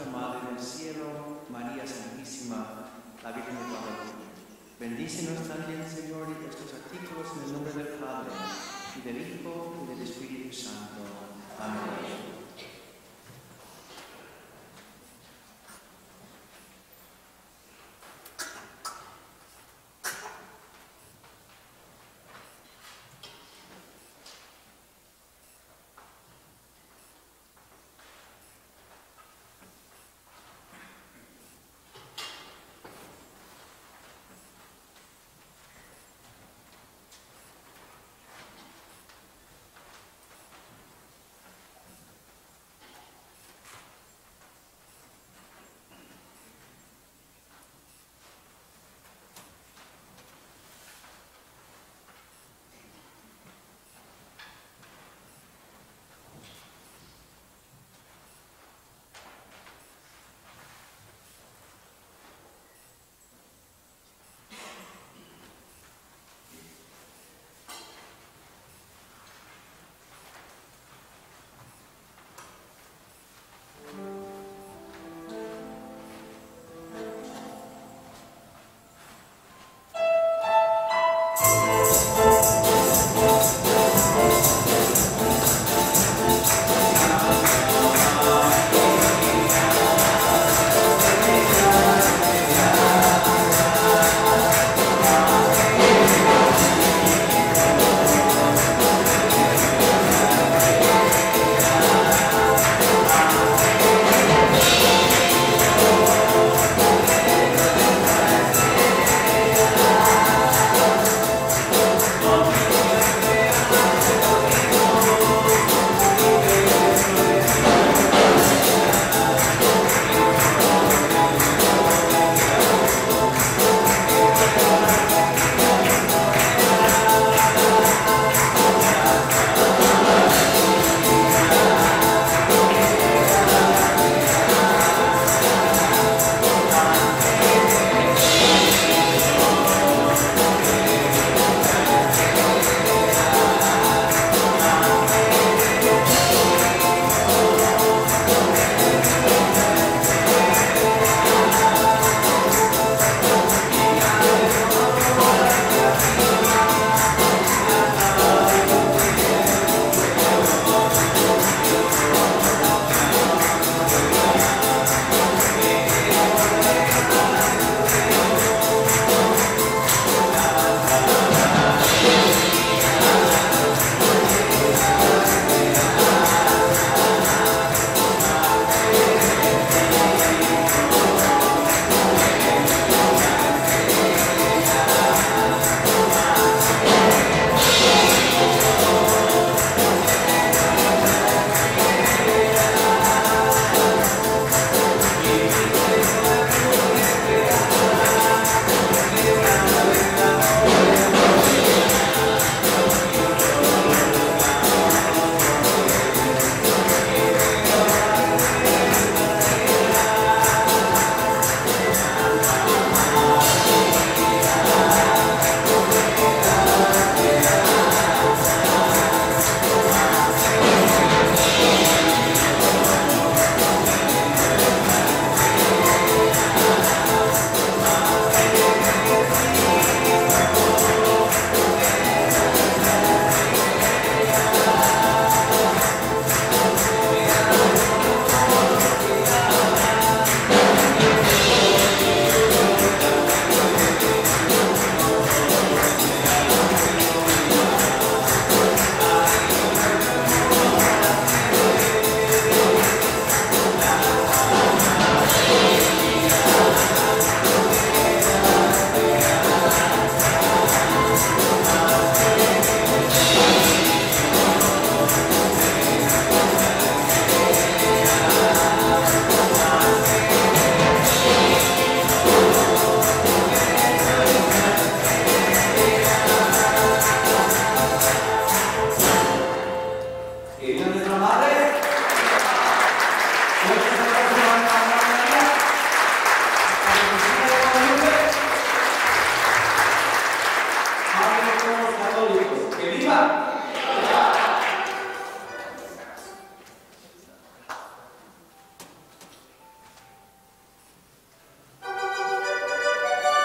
nuestra Madre en el cielo, María Santísima, la Virgen de Guadalupe. Bendícenos también, Señor, y estos artículos en el nombre del Padre, y del Hijo, y del Espíritu Santo. Amén.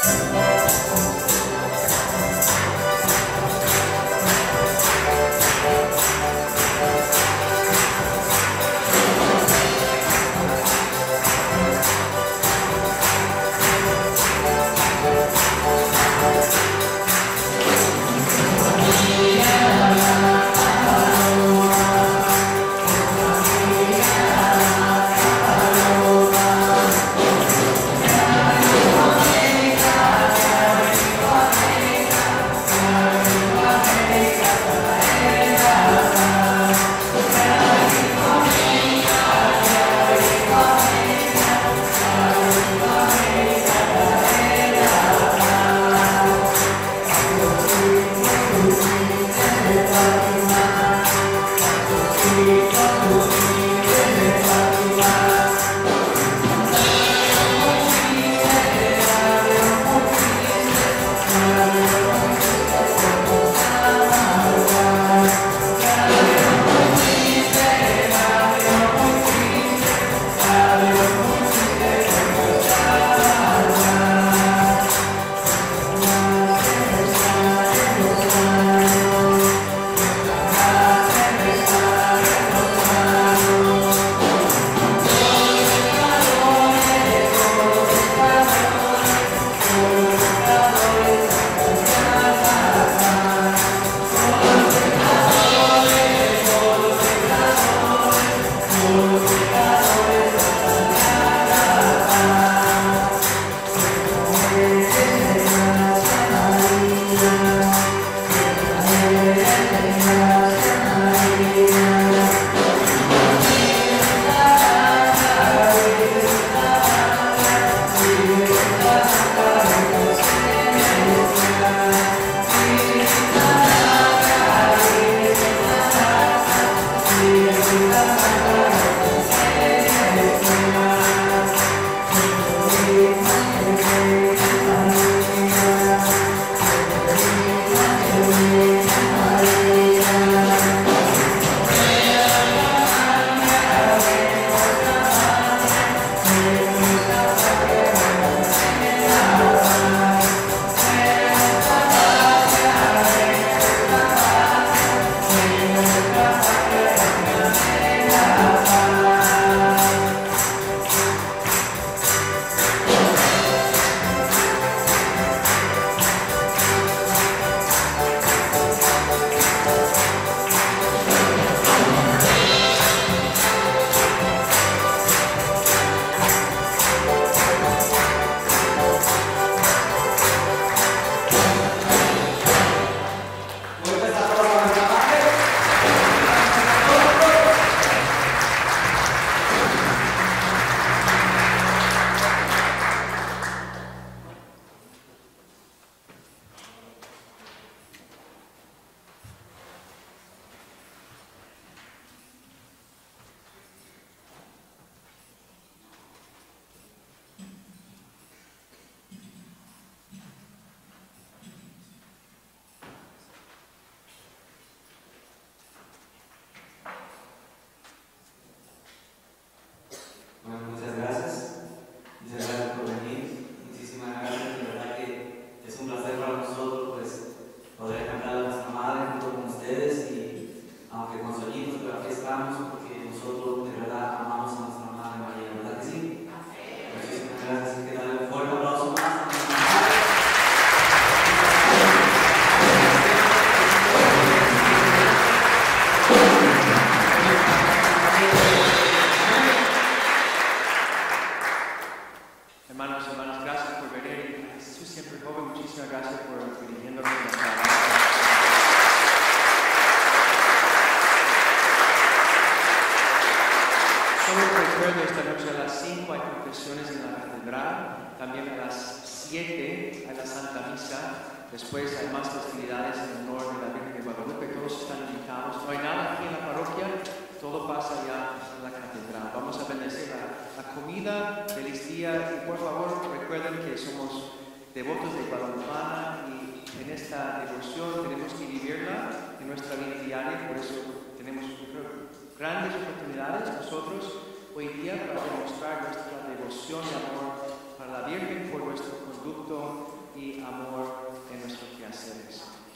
recuerdo esta noche a las 5 hay confesiones en la catedral, también a las 7 hay la Santa Misa, después hay más festividades en honor de la Virgen de Guadalupe, todos están invitados, no hay nada aquí en la parroquia, todo pasa ya en la catedral. Vamos a bendecir la comida, feliz día y por favor recuerden que somos devotos de Guadalupana y en esta devoción tenemos que vivirla en nuestra vida diaria, por eso tenemos grandes oportunidades nosotros hoy día para demostrar nuestra devoción y amor para la Virgen por nuestro conducto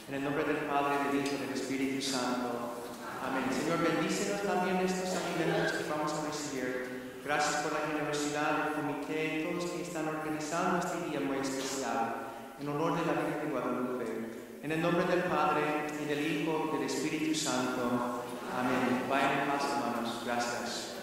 En el nombre del Padre, del Hijo y del Espíritu Santo. Amén. Señor, bendícenos también estos alimentos que vamos a recibir. Gracias por la generosidad del comité y todos los que están organizando este día muy especial, en honor de la Virgen de Guadalupe. En el nombre del Padre, y del Hijo y del Espíritu Santo. Amén. Vayan en paz, hermanos. Gracias.